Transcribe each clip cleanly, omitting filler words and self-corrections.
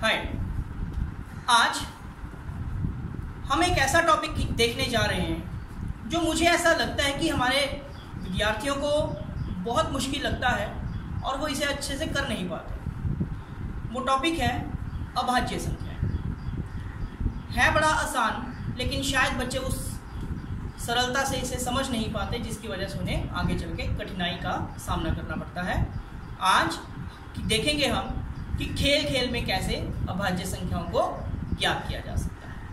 हाय, आज हम एक ऐसा टॉपिक देखने जा रहे हैं जो मुझे ऐसा लगता है कि हमारे विद्यार्थियों को बहुत मुश्किल लगता है और वो इसे अच्छे से कर नहीं पाते। वो टॉपिक है अभाज्य संख्या। है बड़ा आसान, लेकिन शायद बच्चे उस सरलता से इसे समझ नहीं पाते, जिसकी वजह से उन्हें आगे चल के कठिनाई का सामना करना पड़ता है। आज देखेंगे हम कि खेल खेल में कैसे अभाज्य संख्याओं को ज्ञात किया जा सकता है।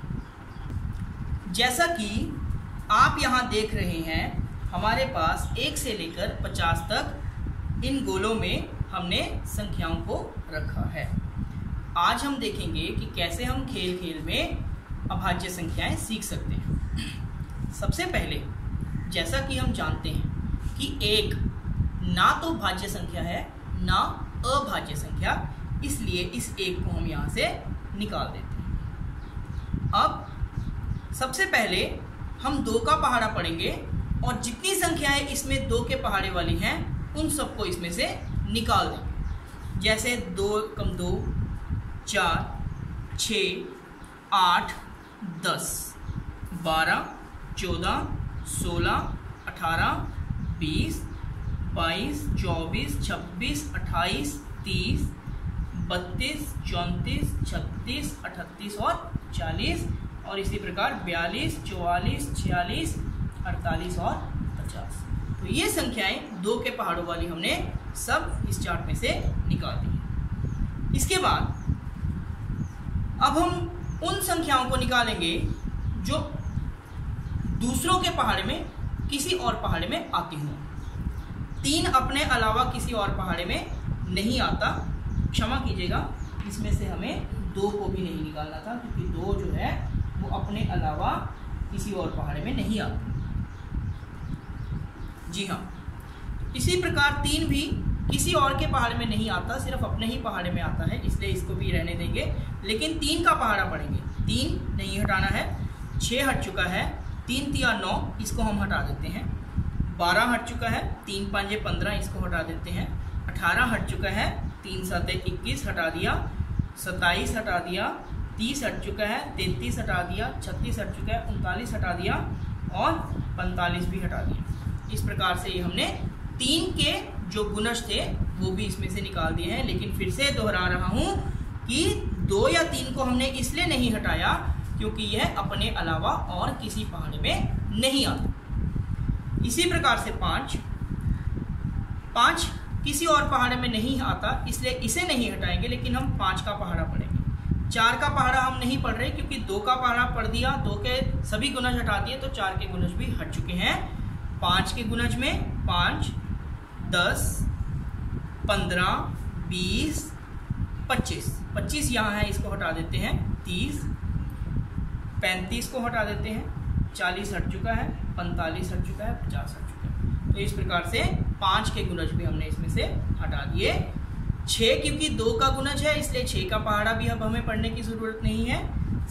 जैसा कि आप यहाँ देख रहे हैं, हमारे पास 1 से लेकर 50 तक इन गोलों में हमने संख्याओं को रखा है। आज हम देखेंगे कि कैसे हम खेल खेल में अभाज्य संख्याएं सीख सकते हैं। सबसे पहले, जैसा कि हम जानते हैं कि 1 ना तो भाज्य संख्या है ना अभाज्य संख्या, इसलिए इस 1 को हम यहाँ से निकाल देते हैं। अब सबसे पहले हम 2 का पहाड़ा पढ़ेंगे और जितनी संख्याएं इसमें 2 के पहाड़े वाली हैं उन सबको इसमें से निकाल देंगे। जैसे 2 कम 2, 4, 6, 8, 10, 12, 14, 16, 18, 20, 22, 24, 26, 28, 30, 32, 34, 36, 38 और 40, और इसी प्रकार 42, 44, 46, 48 और 50। तो ये संख्याएं 2 के पहाड़ों वाली हमने सब इस चार्ट में से निकाल दी। इसके बाद अब हम उन संख्याओं को निकालेंगे जो दूसरों के पहाड़े में किसी और पहाड़े में आती हों। 3 अपने अलावा किसी और पहाड़े में नहीं आता। क्षमा कीजिएगा, इसमें से हमें 2 को भी नहीं निकालना था, क्योंकि 2 जो है वो अपने अलावा किसी और पहाड़े में नहीं आता। जी हाँ, इसी प्रकार 3 भी किसी और के पहाड़े में नहीं आता, सिर्फ अपने ही पहाड़े में आता है, इसलिए इसको भी रहने देंगे। लेकिन 3 का पहाड़ा पढ़ेंगे। 3 नहीं हटाना है। 6 हट चुका है। 3 तिया 9, इसको हम हटा देते हैं। 12 हट चुका है। 3 पंजे 15, इसको हटा देते हैं। 18 हट चुका है। 3 सते 21, हटा दिया। 27 हटा दिया। 30 हट चुका है। 33 हटा दिया। 36 हट चुका है। 39 हटा दिया और 45 भी हटा दिया। इस प्रकार से ये हमने 3 के जो गुणज थे वो भी इसमें से निकाल दिए हैं। लेकिन फिर से दोहरा रहा हूँ कि 2 या 3 को हमने इसलिए नहीं हटाया क्योंकि यह अपने अलावा और किसी पहाड़े में नहीं आता। इसी प्रकार से 5 किसी और पहाड़े में नहीं आता, इसलिए इसे नहीं हटाएंगे, लेकिन हम 5 का पहाड़ा पढ़ेंगे। 4 का पहाड़ा हम नहीं पढ़ रहे क्योंकि 2 का पहाड़ा पढ़ दिया, 2 के सभी गुणज हटा दिए, तो 4 के गुणज भी हट चुके हैं। 5 के गुणज में 5, 10, 15, 20, 25 यहाँ है, इसको हटा देते हैं। 30, 35 को हटा देते हैं। 40 हट चुका है। 45 हट चुका है। 50 हट चुका है। तो इस प्रकार से 5 के गुणज भी हमने इसमें से हटा दिए। 6 क्योंकि 2 का गुणज है, इसलिए 6 का पहाड़ा भी अब हमें पढ़ने की जरूरत नहीं है।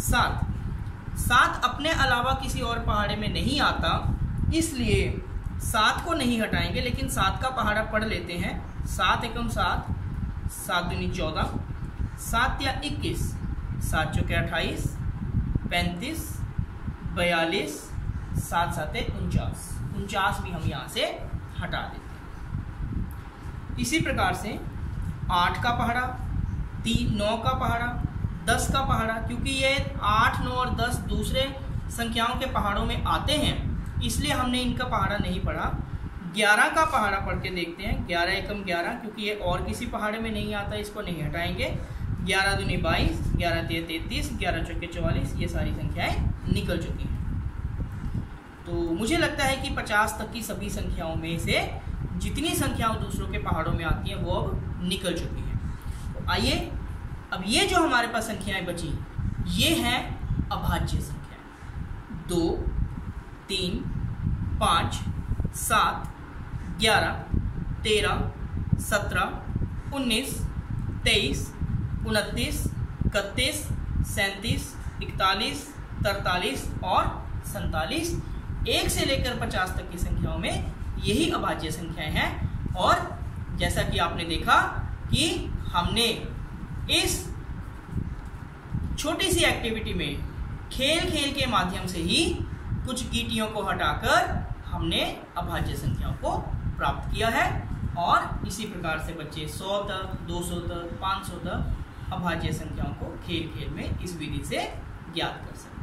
7 अपने अलावा किसी और पहाड़े में नहीं आता, इसलिए 7 को नहीं हटाएंगे, लेकिन 7 का पहाड़ा पढ़ लेते हैं। 7 एकम 7, 7 दूनी 14, 7 या 21, 7 चौके 28, 35, 42, 7 साते 49 भी हम यहाँ से हटा देते हैं। इसी प्रकार से 8 का पहाड़ा, 9 का पहाड़ा, 10 का पहाड़ा, क्योंकि ये 8, 9 और 10 दूसरे संख्याओं के पहाड़ों में आते हैं, इसलिए हमने इनका पहाड़ा नहीं पढ़ा। 11 का पहाड़ा पढ़ के देखते हैं। 11 एकम 11, क्योंकि ये और किसी पहाड़े में नहीं आता, इसको नहीं हटाएंगे। 11 दूनी 22, 11 तिया 33, 11 चौके 44, ये सारी संख्याएं निकल चुकी हैं। तो मुझे लगता है कि 50 तक की सभी संख्याओं में से जितनी संख्याएं दूसरों के पहाड़ों में आती हैं वो अब निकल चुकी हैं। तो आइए, अब ये जो हमारे पास संख्याएं बची, ये हैं अभाज्य संख्याएं। 2, 3, 5, 7, 11, 13, 17, 19, 23, 29, 31, 37, 41, 43 और 47। 1 से लेकर 50 तक की संख्याओं में यही अभाज्य संख्याएं हैं। और जैसा कि आपने देखा कि हमने इस छोटी सी एक्टिविटी में खेल खेल के माध्यम से ही कुछ गीटियों को हटाकर हमने अभाज्य संख्याओं को प्राप्त किया है और इसी प्रकार से बच्चे 100 तक, 200 तक, 500 तक अभाज्य संख्याओं को खेल खेल में इस विधि से ज्ञात कर सकते हैं।